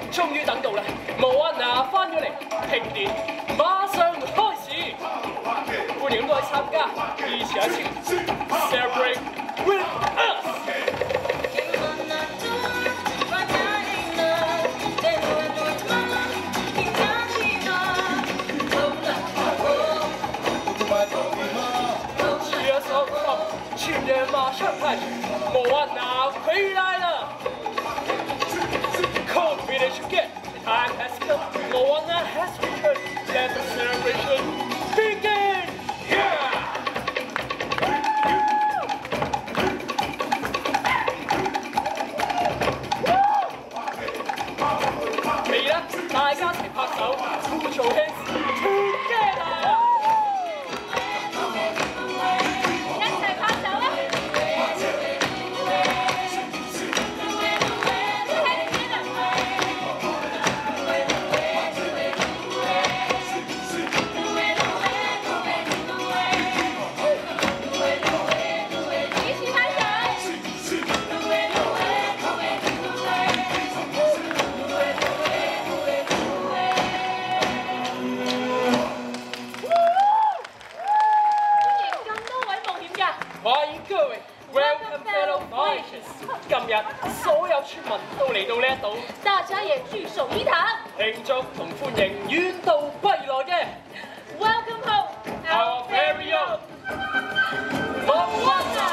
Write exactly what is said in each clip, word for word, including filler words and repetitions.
終於等到啦，Moana翻咗嚟，慶典馬上開始，歡迎各位參加，一起來慶 celebrate with us。E O S R six， 去年馬上開始，Moana回來了。Cold village again. Time has come. Moana has returned. Let the celebration begin. Yeah. 嚟啦，大家一齊拍手，做 hands together。今日所有村民都嚟到呢一度， 大家也聚首一堂， 慶祝同歡迎遠道歸來嘅 Welcome home, our very own Moana。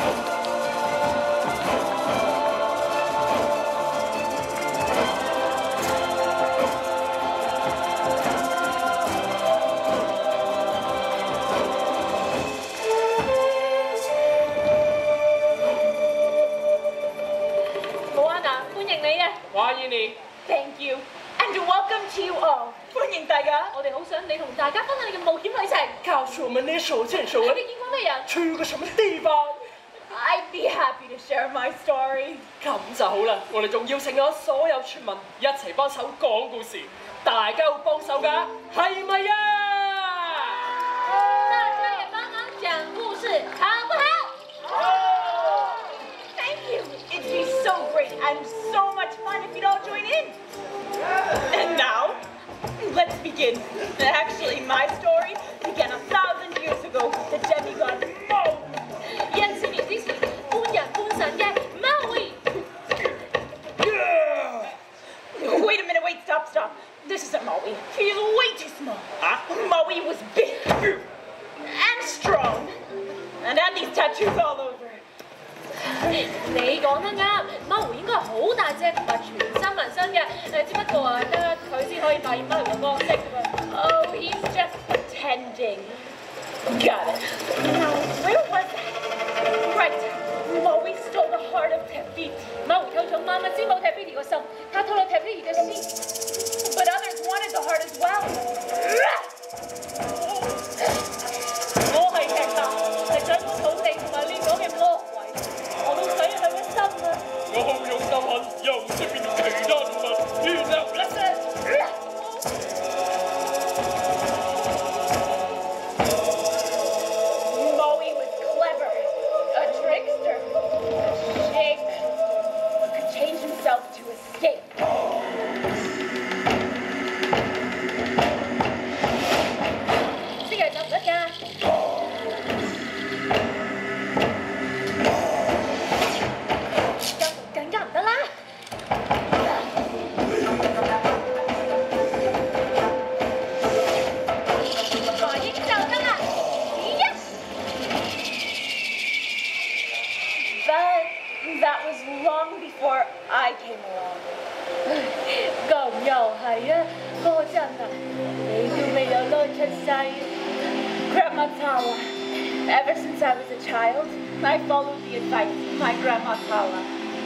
歡迎你 Thank you and welcome to you all。歡迎大家，我哋好想你同大家分享你嘅冒險旅程。 告訴我們你所見所聞， 你見過咩人？ 去過什麼地方 ？I'd be happy to share my story。 咁就好啦，我哋仲邀請咗所有村民一齊幫手講故事，大家會幫手㗎，係咪啊？ 大家也幫忙講故事，好不好？好。Thank you. It'd be so great and so much fun if you'd all join in. And now, let's begin. Actually, my story began a thousand years ago with the demigod Moana. 一千年之前，半人半神嘅 Maui. Wait a minute, wait, stop, stop. This isn't Maui. He's way too small. Huh? Maui was big and strong and had these tattoos all over. 你講得啱，貓狐應該係好大隻同埋全身紋身嘅，誒只不過啊得佢先可以扮演貓狐嘅角色啫嘛。Oh, he's just pretending. Got it. Now, where was that? Right. Maui stole the heart of Te Fiti. 貓狐偷咗媽媽之母 Te Fiti 個心，他偷咗 Te Fiti 嘅心。But others wanted the heart as well. 我係石頭，係掌管土地同埋呢種嘅魔。我都想佢嘅心啊！ 我好用心狠，又唔識變成其他動物，原來唔叻。 Maui was clever, a trickster, a shaker, could change himself to escape. 即係得唔得㗎？更加唔得啦！華英就得啦！Yes! But that was long before I came along. 咁又係啊，嗰陣啊，你都未有攞出世。Grandma Tawa. Ever since I was a child, I followed the advice of my Grandma Tawa.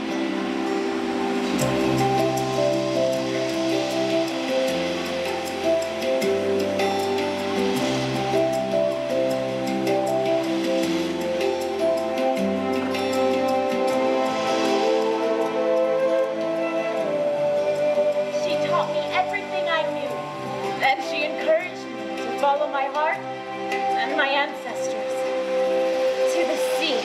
She taught me everything I knew, and she encouraged me to follow my heart and my ancestors to the sea.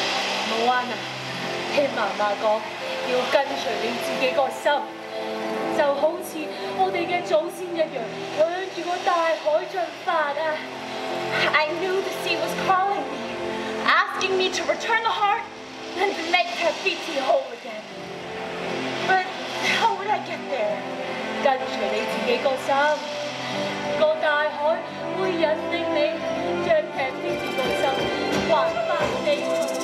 Moana, 聽媽媽講，要跟隨你自己個心， 就好似我哋嘅祖先一樣，向住個大海進發啊！ I knew the sea was calling me, asking me to return the heart and to make Te Fiti whole again. But how would I get there? 跟隨你自己個心，個大海會引領你將Te Fiti個心還返俾佢。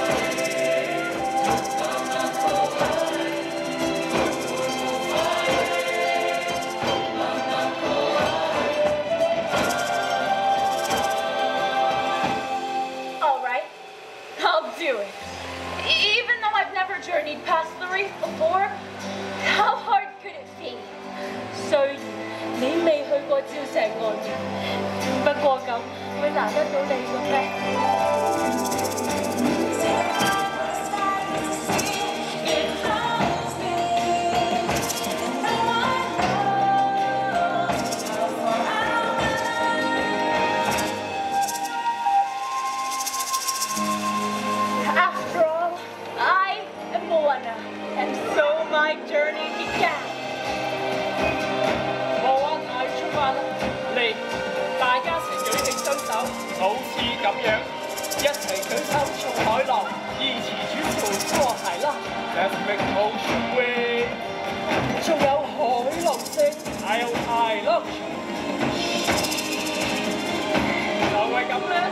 Do it. Even though I've never journeyed past the reef before, how hard could it be? 雖然你未去過礁石岸，不過咁會難得到你嘅咩？ And so my journey began. Moana出發啦！嚟，大家齊舉起雙手，好似咁樣，一齊舉手從海浪，一起穿過過海浪 ，Let's make ocean wave。仲有海浪聲，還有大浪潮，就係咁啦。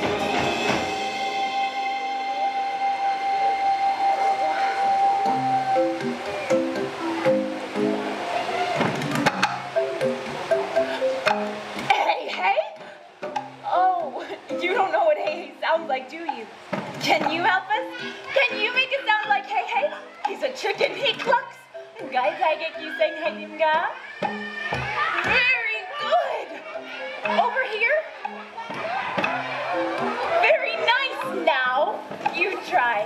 Sounds like, do you? Can you help us? Can you make it sound like hey hey? He's a chicken, he clucks. Guys, I get you saying hey dimga. Very good. Over here. Very nice. Now you try.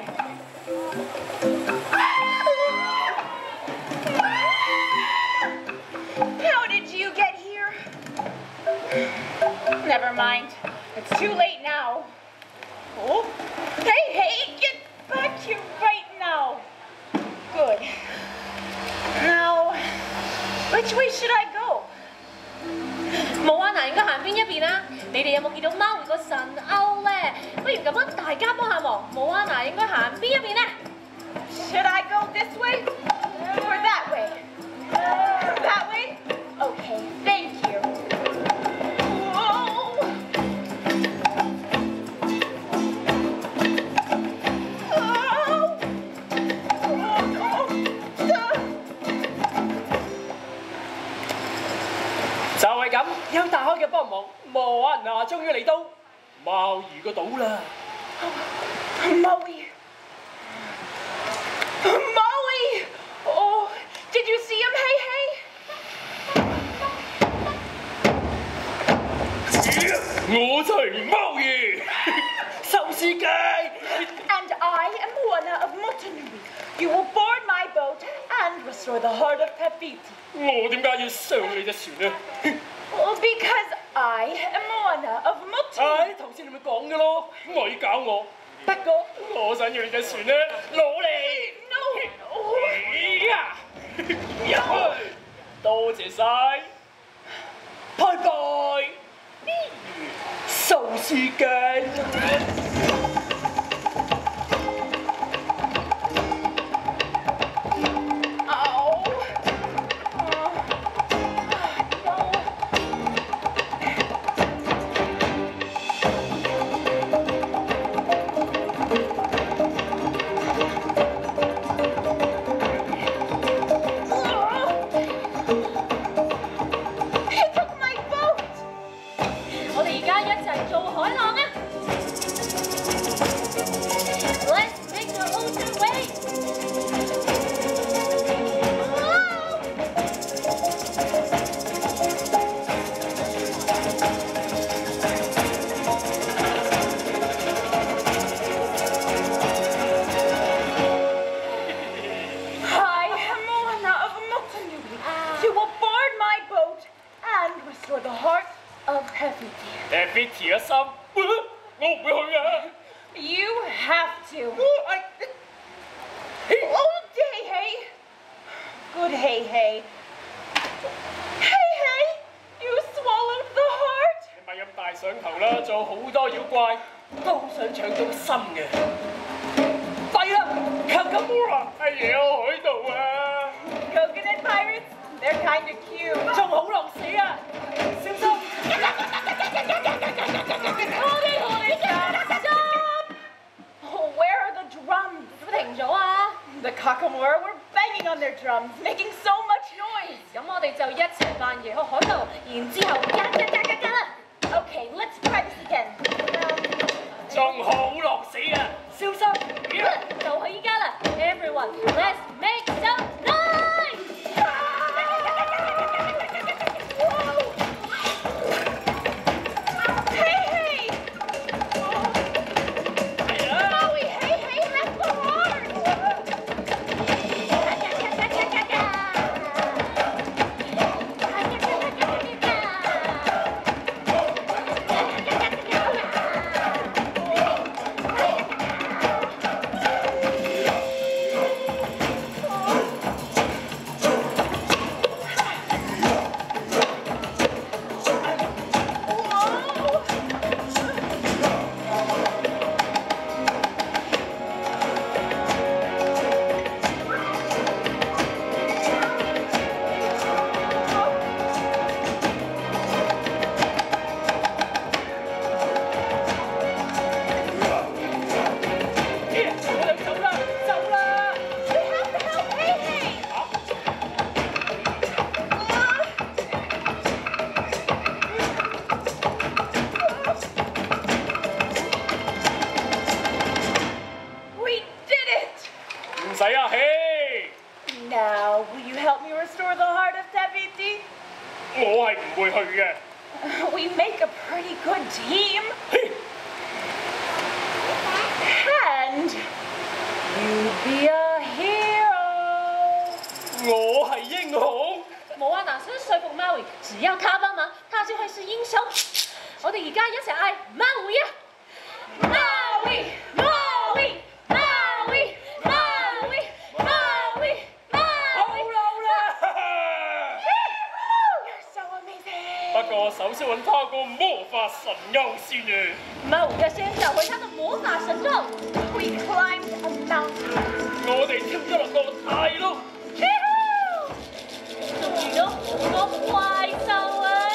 How did you get here? Never mind. It's too late now. Oh. Hey, hey, get back here right now. Good. Now, which way should I go? Moana 應該行邊一邊啊？你哋有冇見到貓會個神鈎咧？不如咁樣，大家幫下忙。Moana 應該行邊一邊咧 ？Should I go this way or that way? That way? Okay, thank you. Whoa. 咁有大海嘅幫忙，Moana終於嚟到貓魚個島啦。 Maui, Maui! Oh, did you see him? Hey, hey! 我就係貓魚，壽司街。 And I am Moana of Motunui. You will board my boat and restore the heart of Te Fiti. 我點解要上你隻船呢？ Well, because I am Moana of Motunui. 唉，頭先你咪講嘅咯，咪搞我。不過我想要你隻船呢，攞嚟。No. 呀，入去，多謝晒，拜拜。壽司街。Te Fiti 嘅心，我唔會去啊。 You have to. Oh, hey, hey. Good, hey, hey. 多妖怪都想搶到心嘅。弊啦 ，Kakamura 喺野海度啊 Coconut pirates? They're kind of cute. 仲好落死啊！小心！ Holy holy stop！ Oh, where are the drums? 停咗啊！ The Kakamura were banging on their drums, making so much noise. 咁我哋就一齊扮夜學海盜，然之後加加加加加啦！ Okay, let's try this again. 仲好落死啊！小心！ 就係依家啦 ！Everyone, let's make some noise！ Hey, hey! Maui, hey, hey, let's go hard! Now, will you help me restore the heart of Te Fiti? 我係唔會去嘅。 We make a pretty good team. And you be a hero. 我係英雄。 冇啊，嗱，想說服 Maui，只要他幫忙，他就會是英雄。我哋而家一齊嗌 Maui 啊 ！Maui Maui Maui Maui Maui Maui。 好啦好啦。 You're so amazing. 不過首先揾他個魔法神優先啊。 Maui 要先找回他的魔法神咒。 We climbed a mountain. 我哋跳咗落個大路。 遇到好多怪獸啊！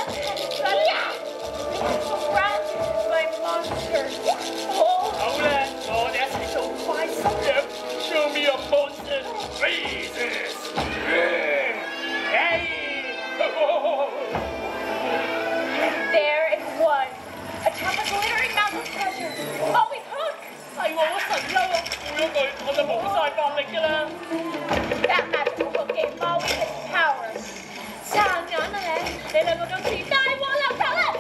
Surrounded by monsters. Oh. 好啦，我哋一齊做怪獸樣 ，Show me your monster faces。 There it was, atop a glittering mountain treasure. Always hook. 係我神優啊！冇咗佢，我就冇晒法力㗎啦。 That magical hook gave Maui his power. 撐眼啊你！你兩個今次大禍臨頭啦！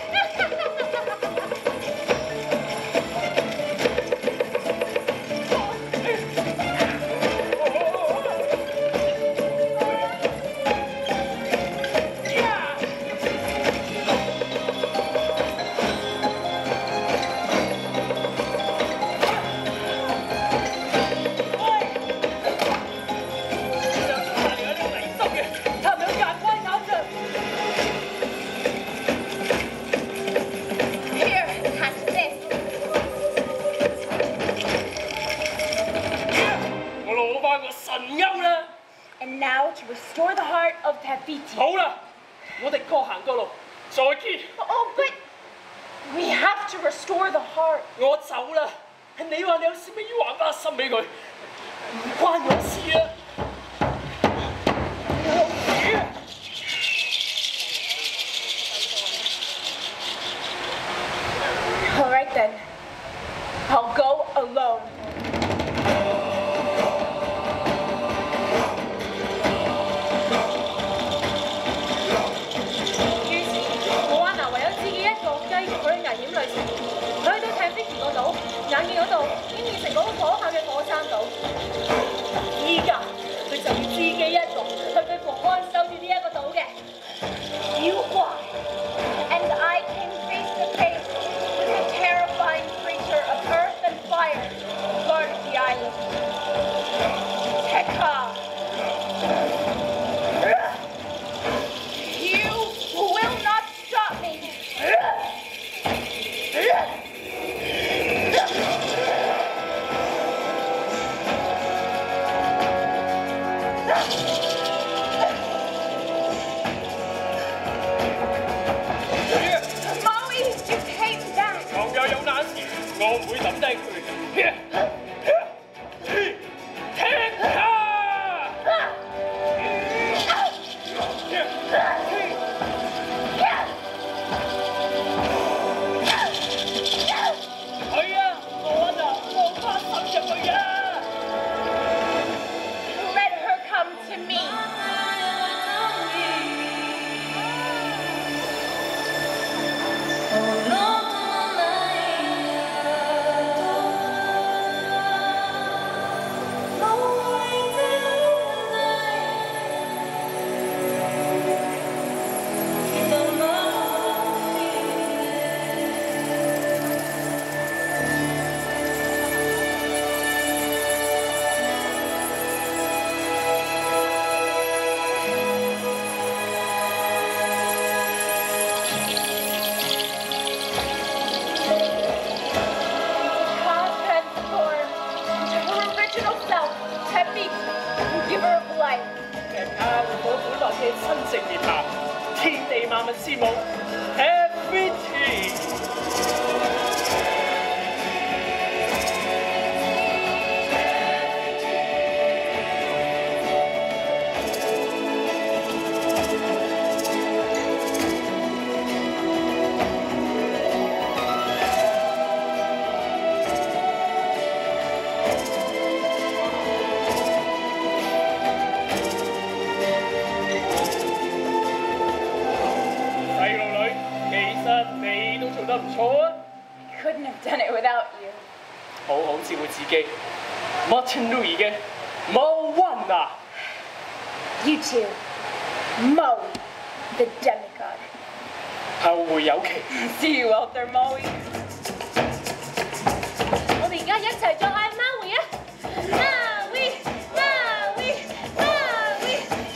And now to restore the heart of Te Fiti. 好啦，我哋各行各路，再見。 Oh, but we have to restore the heart. 我走啦，係你話你有事咪要還翻心俾佢，唔關我事啊。 All right then, I'll go alone. 於是，莫安娜唯有自己一個繼續佢嘅危險旅程。佢去到 Te Fiti 個島，眼見嗰度已經變成嗰個可怕嘅火山島。 Maui, you came back. 咁又有難事，我唔會抌低佢。停下！係啊，我就放翻手入去啊！ Let her come to me. Te Fiti, giver of life. 人家回到本來嘅真正面貌，天地萬物之母 Te Fiti。你都做得唔錯啊 Couldn't have done it without you. 好好照顧自己。Martin Louis 嘅 Moana。 You too. Maui, the demigod. 後會有期。 See you out there, Maui. 我哋而家一齊再嗌 Maui 啊 ！Maui Maui Maui。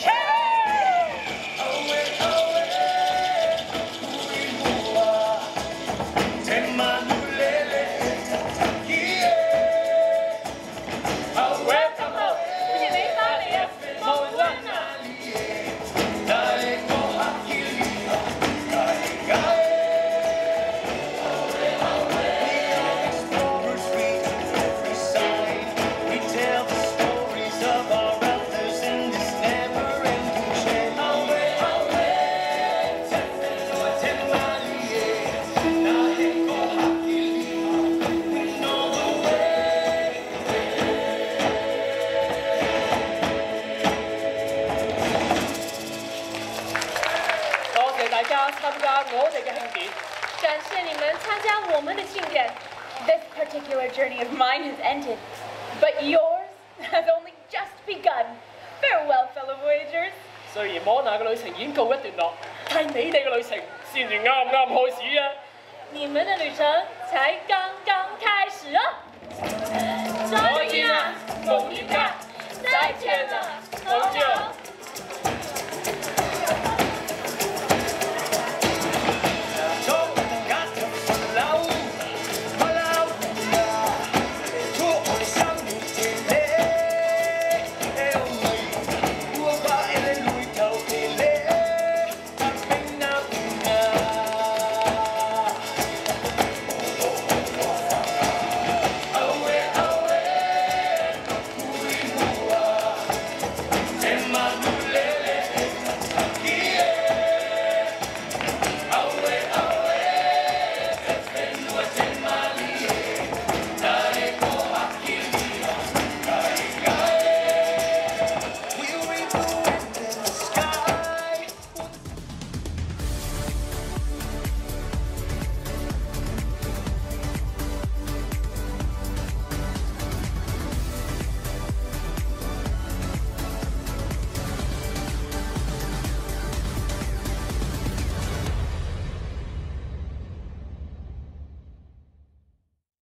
感谢你们参加我们的庆典。 This particular journey of mine has ended, but yours has only just begun. Farewell, fellow voyagers. 雖然摩納嘅旅程已經告一段落，但係你哋嘅旅程先至啱啱開始啊！ 你們的旅程才剛剛開始哦。再見啊，夢田家，再見啦！